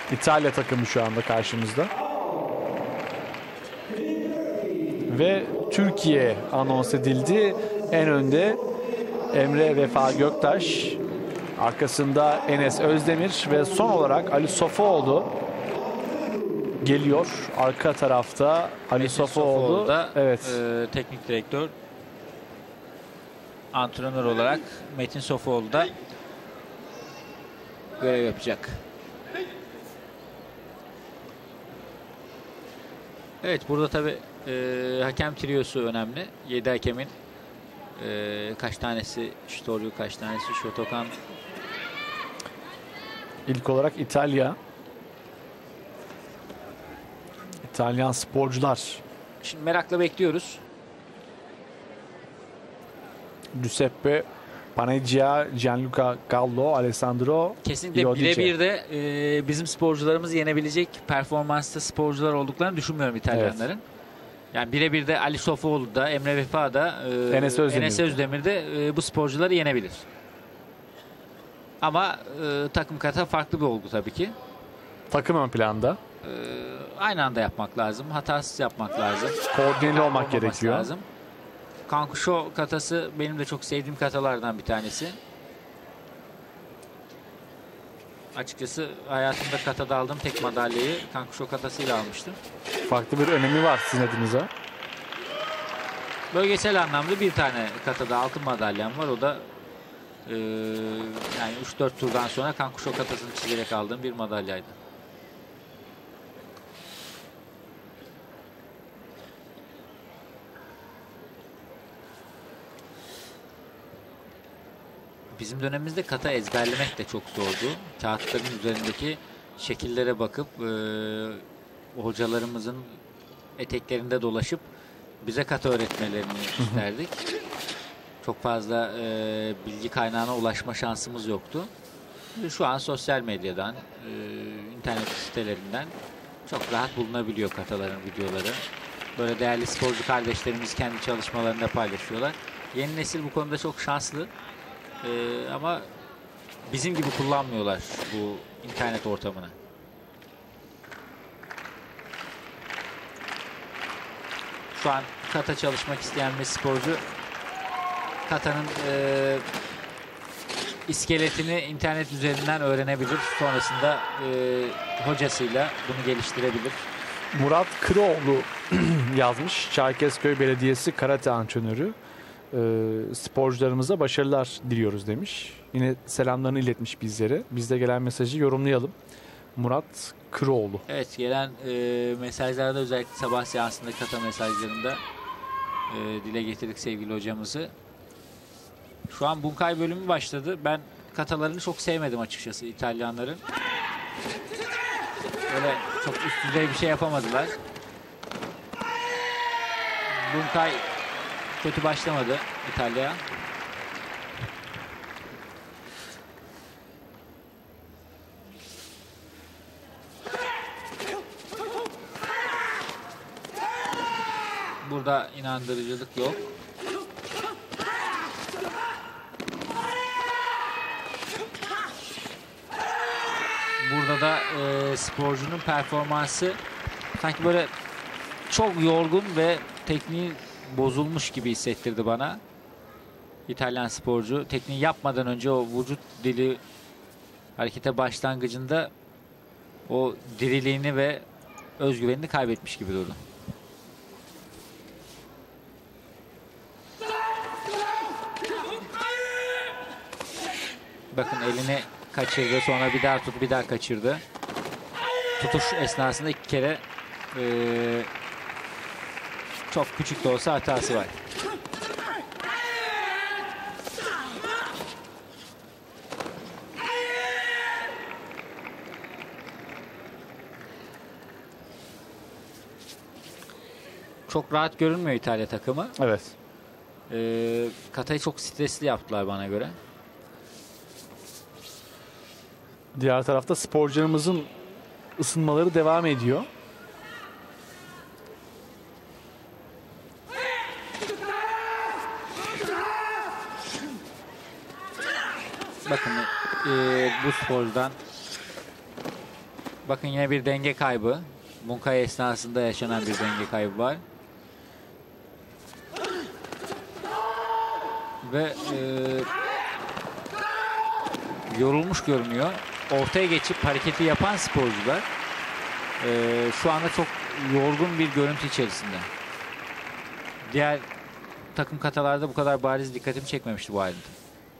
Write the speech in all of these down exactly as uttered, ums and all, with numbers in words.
İtalya takımı şu anda karşımızda. Ve Türkiye anons edildi. En önde Emre Vefa Göktaş. Arkasında Enes Özdemir ve son olarak Ali Sofuoğlu geliyor. Arka tarafta Ali Metin Sofuoğlu. Sofuoğlu da evet. e, teknik direktör, antrenör olarak Metin Sofuoğlu da görev yapacak. Evet, burada tabi e, hakem triyosu önemli. yedi hakemin e, kaç tanesi Ştoryu, kaç tanesi Shotokan. İlk olarak İtalya. İtalyan sporcular. Şimdi merakla bekliyoruz. Giuseppe Paneggia, Gianluca Gallo, Alessandro Kesinlikle Iodice. birebir de e, bizim sporcularımızı yenebilecek performansta sporcular olduklarını düşünmüyorum İtalyanların. Evet. Yani birebir de Ali Sofuoğlu da, Emre Vefa da, e, Enes Özdemir, Enes Özdemir de e, bu sporcuları yenebilir. Ama e, takım kata farklı bir olgu tabii ki. Takım ön planda. E, aynı anda yapmak lazım. Hatasız yapmak lazım. Koordineli olmak gerekiyor. Lazım. Kankusho katası benim de çok sevdiğim katalardan bir tanesi. Açıkçası hayatımda katada aldığım tek madalyayı Kankusho katasıyla almıştım. Farklı bir önemi var sizin adınıza. Bölgesel anlamda bir tane katada altın madalyam var. O da e, yani üç dört turdan sonra Kankusho katasını çizerek aldığım bir madalyaydı. Bizim dönemimizde kata ezberlemek de çok zordu. Kağıtların üzerindeki şekillere bakıp e, hocalarımızın eteklerinde dolaşıp bize kata öğretmelerini isterdik. Çok fazla e, bilgi kaynağına ulaşma şansımız yoktu. Şu an sosyal medyadan, e, internet sitelerinden çok rahat bulunabiliyor kataların videoları. Böyle değerli sporcu kardeşlerimiz kendi çalışmalarında paylaşıyorlar. Yeni nesil bu konuda çok şanslı. Ee, ama bizim gibi kullanmıyorlar bu internet ortamını. Şu an kata çalışmak isteyen bir sporcu katanın e, iskeletini internet üzerinden öğrenebilir. Sonrasında e, hocasıyla bunu geliştirebilir. Murat Kıroğlu yazmış. Çerkezköy Belediyesi karate antrenörü. E, sporcularımıza başarılar diliyoruz demiş. Yine selamlarını iletmiş bizlere. Biz de gelen mesajı yorumlayalım. Murat Kıroğlu. Evet, gelen e, mesajlarda özellikle sabah seansında kata mesajlarında e, dile getirdik sevgili hocamızı. Şu an Bunkai bölümü başladı. Ben katalarını çok sevmedim açıkçası İtalyanların. Böyle çok üst düzey bir şey yapamadılar. Bunkai kötü başlamadı İtalya'ya. Burada inandırıcılık yok. Burada da e, sporcunun performansı sanki böyle çok yorgun ve tekniği bozulmuş gibi hissettirdi bana. İtalyan sporcu tekniği yapmadan önce o vücut dili harekete başlangıcında o diriliğini ve özgüvenini kaybetmiş gibi durdu. Bakın elini kaçırdı, sonra bir daha tut, bir daha kaçırdı. Tutuş esnasında iki kere ee, çok küçük de olsa hatası var. Çok rahat görünmüyor İtalya takımı. Evet. Ee, Kata'yı çok stresli yaptılar bana göre. Diğer tarafta sporcularımızın ısınmaları devam ediyor. Bakın e, bu sporcudan Bakın yine bir denge kaybı. Bunkai esnasında yaşanan bir denge kaybı var. Ve e, yorulmuş görünüyor. Ortaya geçip hareketi yapan sporcular e, şu anda çok yorgun bir görüntü içerisinde. Diğer takım katalarda bu kadar bariz dikkatimi çekmemişti bu ayrıntı.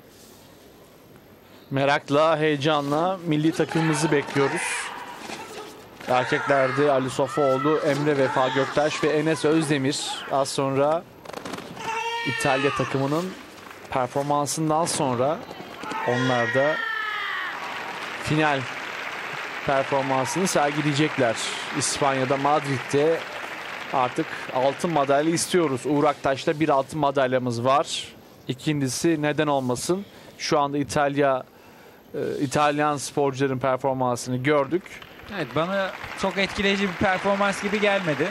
Merakla, heyecanla milli takımımızı bekliyoruz. Erkeklerde Ali Sofuoğlu, Emre Vefa Göktaş ve Enes Özdemir. Az sonra İtalya takımının performansından sonra onlar da final performansını sergileyecekler. İspanya'da, Madrid'de artık altın madalya istiyoruz. Uğur Aktaş'ta bir altın madalyamız var. İkincisi neden olmasın? Şu anda İtalya e, İtalyan sporcuların performansını gördük. Evet, bana çok etkileyici bir performans gibi gelmedi.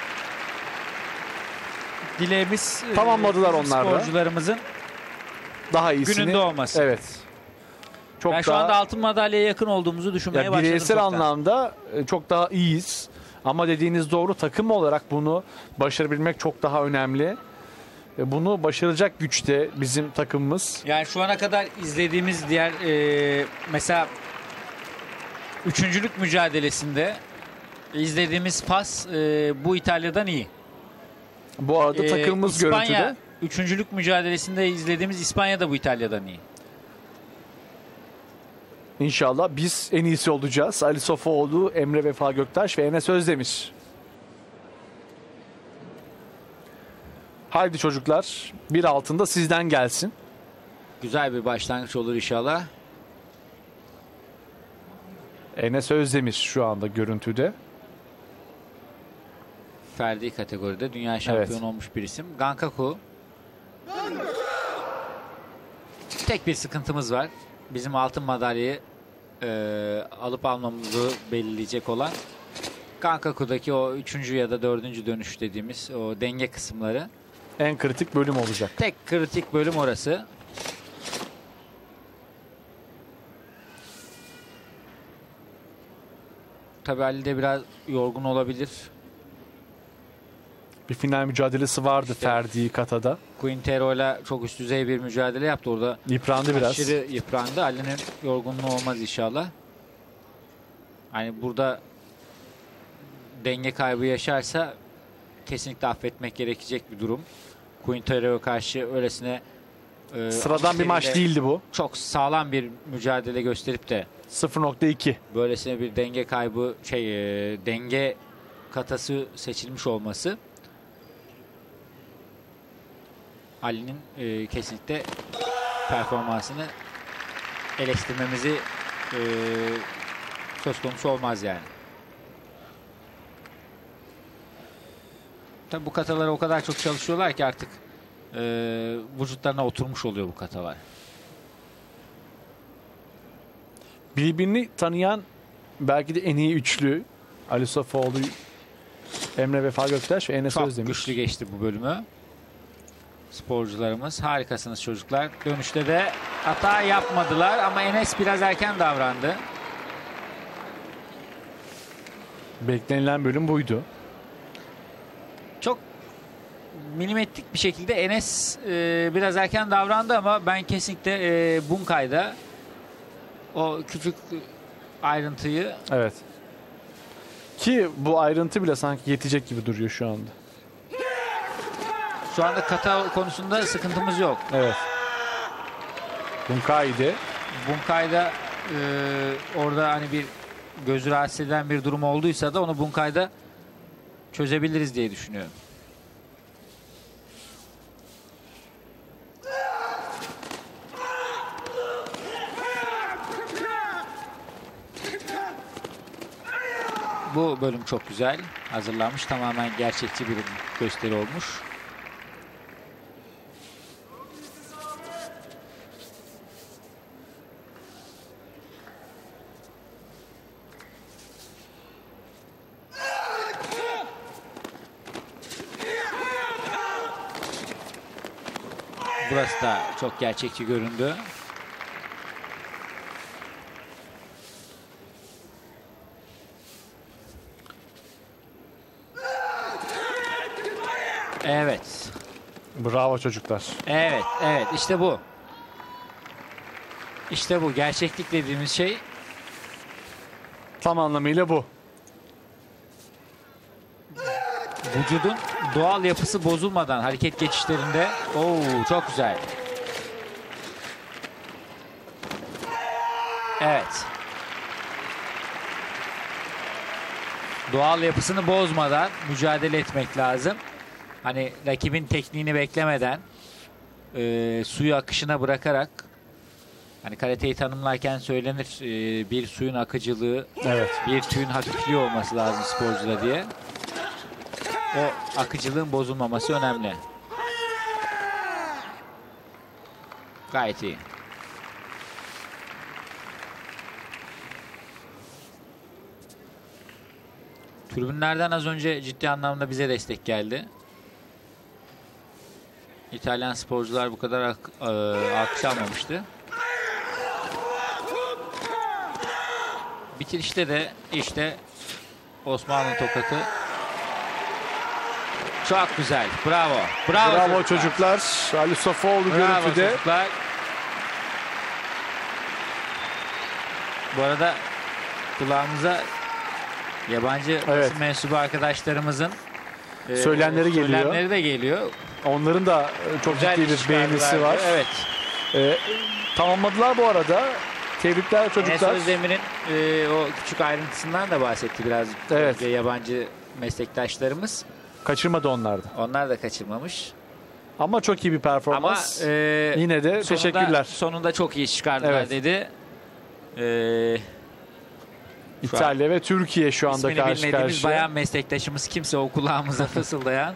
Dileğimiz tamamladılar e, onlar da. Sporcularımızın Daha iyisini. gününde olması. Evet. Çok ben daha, şu anda altın madalyaya yakın olduğumuzu düşünmeye ya başladım. bireysel çoktan. anlamda çok daha iyiyiz. Ama dediğiniz doğru, takım olarak bunu başarabilmek çok daha önemli. Bunu başaracak güçte bizim takımımız. Yani şu ana kadar izlediğimiz diğer e, mesela üçüncülük mücadelesinde izlediğimiz pas e, bu İtalya'dan iyi. Bu arada E, takımımız İspanya, görüntüde. Üçüncülük mücadelesinde izlediğimiz İspanya da bu İtalya'dan iyi. İnşallah biz en iyisi olacağız. Ali Sofuoğlu, Emre Vefa Göktaş ve Enes Özdemir. Haydi çocuklar, bir altında sizden gelsin. Güzel bir başlangıç olur inşallah. Enes Özdemir şu anda görüntüde. Ferdi kategoride dünya şampiyonu Evet. olmuş bir isim. Gankaku. Tek bir sıkıntımız var. Bizim altın madalyayı e, alıp almamızı belirleyecek olan Gankaku'daki o üçüncü ya da dördüncü dönüş dediğimiz o denge kısımları. En kritik bölüm olacak. Tek kritik bölüm orası. Tabii Ali de biraz yorgun olabilir. Bir final mücadelesi vardı İşte. Ferdi Kata'da. Quintero'yla çok üst düzey bir mücadele yaptı. Orada Yıprandı biraz. aşırı yıprandı. Ali'nin yorgunluğu olmaz inşallah. Hani burada denge kaybı yaşarsa kesinlikle affetmek gerekecek bir durum. Quintero'ya karşı öylesine e, Sıradan bir maç değildi bu. Çok sağlam bir mücadele gösterip de sıfır nokta iki. böylesine bir denge kaybı şey e, denge katası seçilmiş olması Ali'nin e, kesinlikle performansını eleştirmemizi e, söz konusu olmaz yani. Tabii bu katalara o kadar çok çalışıyorlar ki artık e, vücutlarına oturmuş oluyor bu katalar. Birbirini tanıyan belki de en iyi üçlü Ali Sofuoğlu, Emre Vefa Göktaş ve Enes Çok Özdemir. güçlü geçti bu bölümü. Sporcularımız harikasınız çocuklar. Dönüşte de hata yapmadılar ama Enes biraz erken davrandı. Beklenilen bölüm buydu. Çok milimetrik bir şekilde Enes e, biraz erken davrandı ama ben kesinlikle e, Bunkai'da o küçük ayrıntıyı Evet. Ki bu ayrıntı bile sanki yetecek gibi duruyor şu anda. şu anda kata konusunda sıkıntımız yok. Evet. Bunkai'de. Bunkai'da e, orada hani bir gözü rahatsız eden bir durum olduysa da onu Bunkai'da çözebiliriz diye düşünüyorum. Bu bölüm çok güzel hazırlanmış. Tamamen gerçekçi bir gösteri olmuş. Burası da çok gerçekçi göründü. Evet. Bravo çocuklar. Evet, evet. İşte bu. İşte bu. Gerçeklik dediğimiz şey. Tam anlamıyla bu. Vücudun doğal yapısı bozulmadan hareket geçişlerinde. Oo, çok güzel. Evet. Doğal yapısını bozmadan mücadele etmek lazım. Hani rakibin tekniğini beklemeden e, suyu akışına bırakarak, hani karateyi tanımlarken söylenir e, bir suyun akıcılığı, Evet. bir tüyün hafifliği olması lazım sporcuda diye. O akıcılığın bozulmaması önemli. Gayet iyi. Tribünlerden az önce ciddi anlamda bize destek geldi. İtalyan sporcular bu kadar ak e, alkış almamıştı. Bitirişte de işte Osmanlı tokatı. Çok güzel. Bravo. Bravo, Bravo çocuklar. çocuklar. Ali Sofoğlu Bravo görüntüde. çocuklar. Bu arada kulağımıza yabancı Evet. basın mensubu arkadaşlarımızın e, Söylemleri geliyor. söylemleri de geliyor. Onların da e, çok Güzel ciddi iş bir beğenisi çıkardılar. var. Evet. E, tamamladılar bu arada. Tebrikler Enes çocuklar. Özdemir'in e, o küçük ayrıntısından da bahsetti birazcık Evet. önce yabancı meslektaşlarımız. Kaçırmadı onlar da. Onlar da kaçırmamış. Ama çok iyi bir Ama performans. e, Yine de sonunda, teşekkürler. sonunda çok iyi çıkardılar Evet. dedi. E, İtalya ve Türkiye şu anda ismini karşı bilmediğimiz karşıya. bayan meslektaşımız kimse o kulağımıza fısıldayan.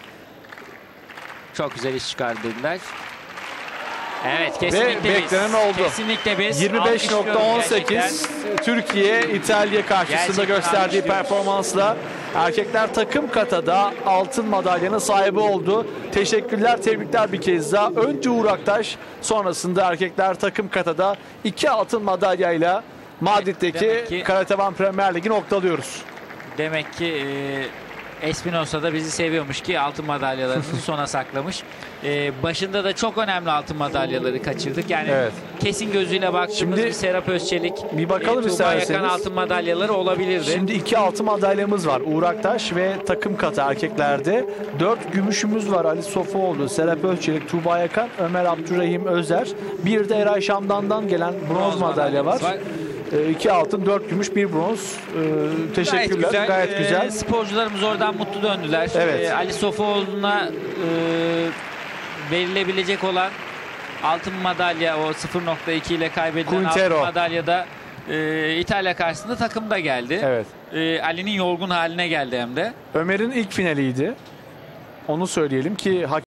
Çok güzel iş çıkardı dediler. Evet, kesinlikle biz. beklenen oldu. Kesinlikle biz. yirmi beş nokta Alkışlıyoruz on gerçekten. sekiz Türkiye İtalya karşısında Gerçekten gösterdiği alkışlıyoruz. performansla erkekler takım katada altın madalyanın sahibi oldu. Teşekkürler, tebrikler bir kez daha. Önce Uğur Aktaş, sonrasında erkekler takım katada iki altın madalyayla Madrid'deki Demek ki- Karate One Premier Ligi noktalıyoruz. Demek ki e, Espinosa da bizi seviyormuş ki altın madalyalarımızı sona saklamış. E, başında da çok önemli altın madalyaları kaçırdık. Yani Evet. kesin gözüyle baktığımız Şimdi bir Serap Özçelik, bir bakalım e, Tuğba isterseniz. Yakan altın madalyaları olabilirdi. Şimdi iki altın madalyamız var. Uğur Aktaş ve takım katı erkeklerde. Dört gümüşümüz var. Ali Sofuoğlu, Serap Özçelik, Tuğba Yakan, Ömer Abdurrahim Özer. Bir de Eray Şamdan'dan gelen bronz, Bronz madalya var. madalyamız E, iki altın, dört gümüş, bir bronz. E, teşekkürler. Gayet Ee, güzel. sporcularımız oradan mutlu döndüler. Evet. Ee, Ali Sofuoğlu'na e, verilebilecek olan altın madalya, o sıfır nokta iki ile kaybedilen Quintero. altın madalya da e, İtalya karşısında takımda geldi. Evet. E, Ali'nin yorgun haline geldi hem de. Ömer'in ilk finaliydi. Onu söyleyelim ki